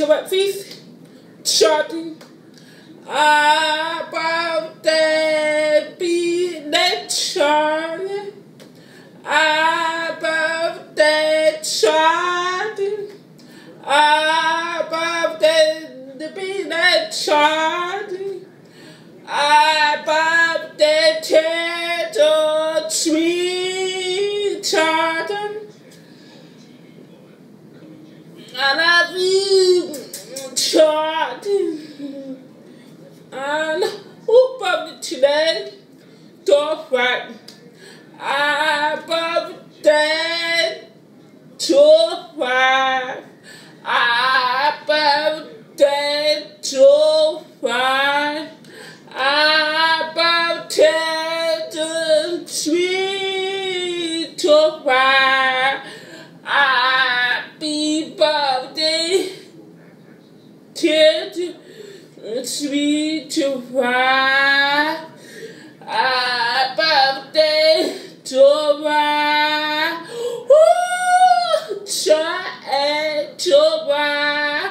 to my feet, charting about the beat charting, about the charting, about the beat charting, about the tattoo tree charting. And I be charting and who public today talk right above that talk right above that talk right about that sweet talk right. Happy birthday, sweet to ride. Happy birthday to ride. Woo! Try to ride.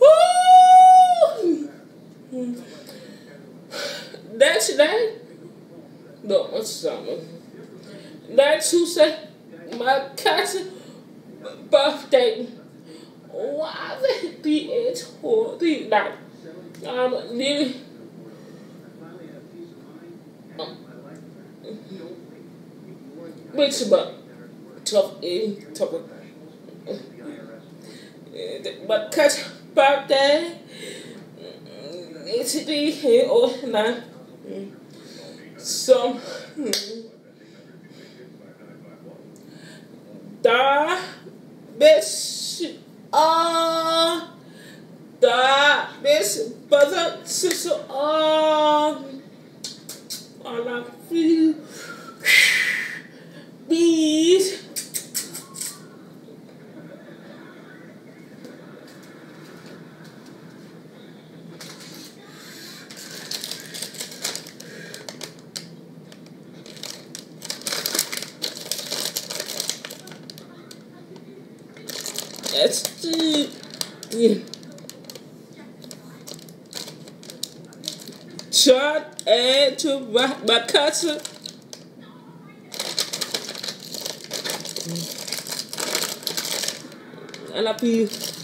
Woo! That's today? No, what's summer? That's Tuesday. My cousin birthday. Why would it be at 40? Like, I'm nearly. Which about tough. My cousin's birthday. It's be here or not. So, the best brother, sister, all I feel, bees. That's chart and to my cousin. I love you.